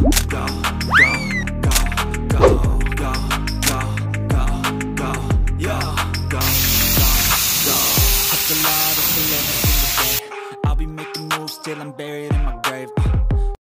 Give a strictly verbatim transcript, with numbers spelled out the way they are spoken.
go, go, go, go, go, go, go, go, yo, go, go, go. Hustle hard, hustle every single day. I'll be making moves till I'm buried in